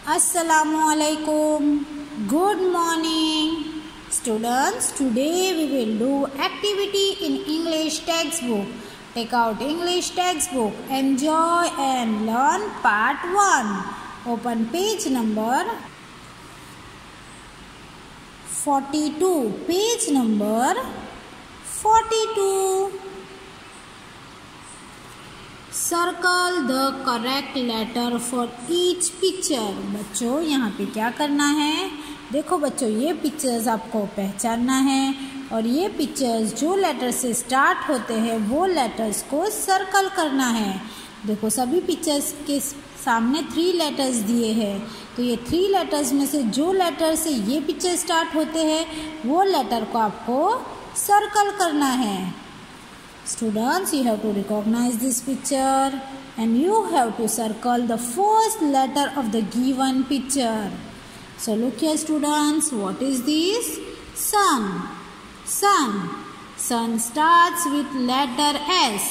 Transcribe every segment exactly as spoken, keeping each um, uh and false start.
Assalamualaikum. Good morning. Students, today we will do activity in English textbook. Take out English textbook. Enjoy and learn part one. Open page number forty-two. Page number forty-two. Circle the correct letter for each picture. बच्चों यहाँ पे क्या करना है? देखो बच्चों, ये pictures आपको पहचानना है और ये पिक्चर्स जो लेटर से स्टार्ट होते हैं वो लेटर्स को सर्कल करना है. देखो सभी पिक्चर्स के सामने थ्री लेटर्स दिए हैं, तो ये थ्री लेटर्स में से जो लेटर से ये पिक्चर स्टार्ट होते हैं वो लेटर को आपको सर्कल करना है. Students, you have to recognize this picture and you have to circle the first letter of the given picture. So look here students, what is this? Sun. Sun. Sun starts with letter S.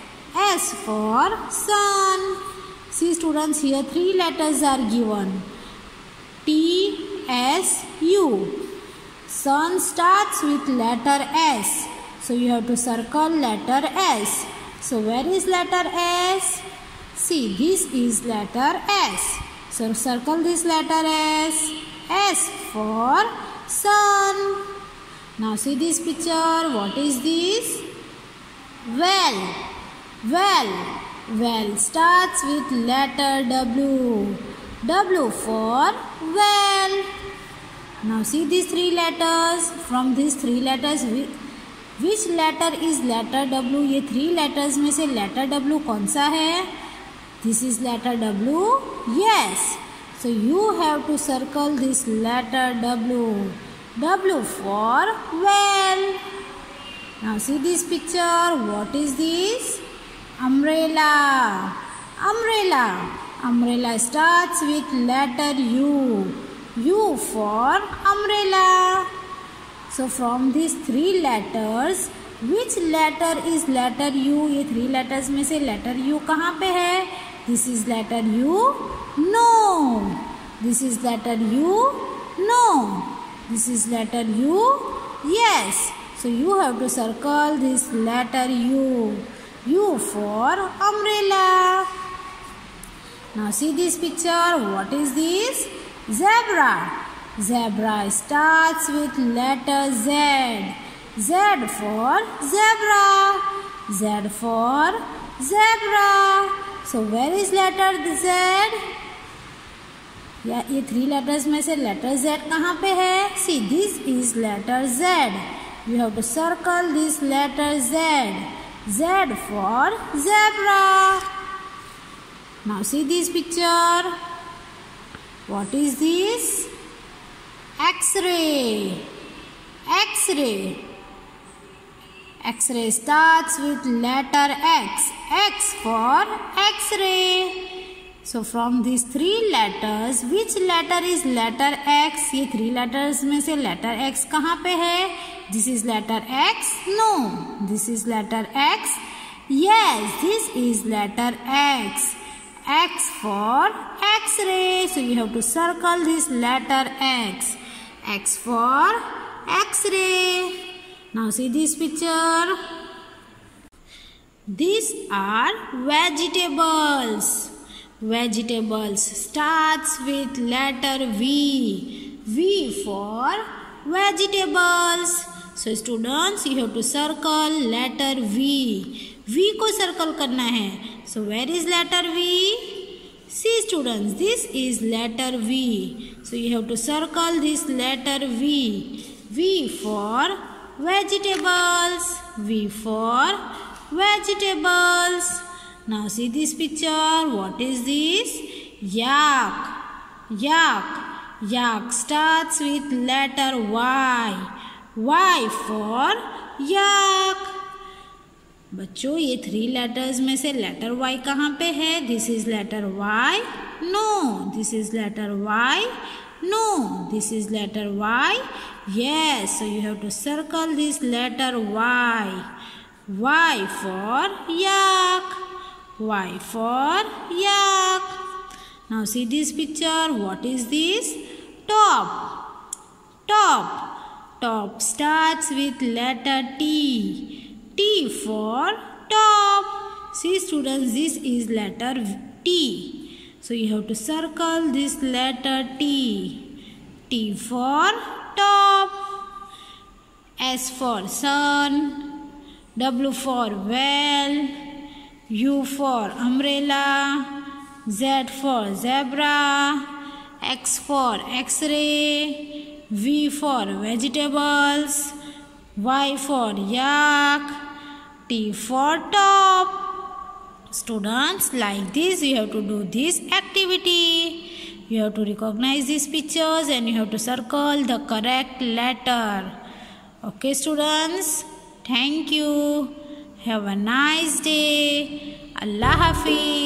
S for sun. See students, here three letters are given. T, S, U. Sun starts with letter S. So you have to circle letter S. So where is letter S? See, this is letter S. So circle this letter S. S for sun. Now see this picture. What is this? Well. Well. Well starts with letter W. W for well. Now see these three letters. From these three letters, we Which letter is letter W? ये three letters में से letter W कौन सा है? This is letter W. Yes. So you have to circle this letter W. W for well. Now see this picture. What is this? Umbrella. Umbrella. Umbrella starts with letter U. U for umbrella. So from these three letters, which letter is letter U? ये three letters में से letter U कहाँ पे है? This is letter U. No. This is letter U. No. This is letter U. Yes. So you have to circle this letter U. U for umbrella. Now see this picture. What is this? Zebra. Zebra starts with letter Z. Z for zebra. Z for zebra. So where is letter Z? या ये three letters में से letter Z कहाँ पे है? See, this is letter Z. You have to circle this letter Z. Z for zebra. Now see this picture. What is this? X-ray. X-ray. X-ray starts with letter X. X for X-ray. So from these three letters, which letter is letter X? ये three letters में से letter X कहाँ पे है? This is letter X. No. This is letter X. Yes, this is letter X. X for X-ray. So you have to circle this letter X. X for X-ray. Now see this picture. These are vegetables. Vegetables starts with letter V. V for vegetables. So students, you have to circle letter V. V को circle करना है. So where is letter V? See students, this is letter V. So you have to circle this letter V. V for vegetables. V for vegetables. Now see this picture. What is this? Yak. Yak. Yak starts with letter Y. Y for yak. बच्चों ये three letters में से letter Y कहाँ पे है? This is letter Y. नो. This is letter Y. नो. This is letter Y. Yes. So you have to circle this letter Y. Y for yak. Y for yak. Now see this picture. What is this? Top. Top. Top starts with letter T. T for top. See students, this is letter T. So you have to circle this letter T. T for top. S for sun. W for well. U for umbrella. Z for zebra. X for X-ray. V for vegetables. Y for yak. T for top. Students, like this you have to do this activity. You have to recognize these pictures and you have to circle the correct letter. Okay students, thank you. Have a nice day. Allah Hafiz.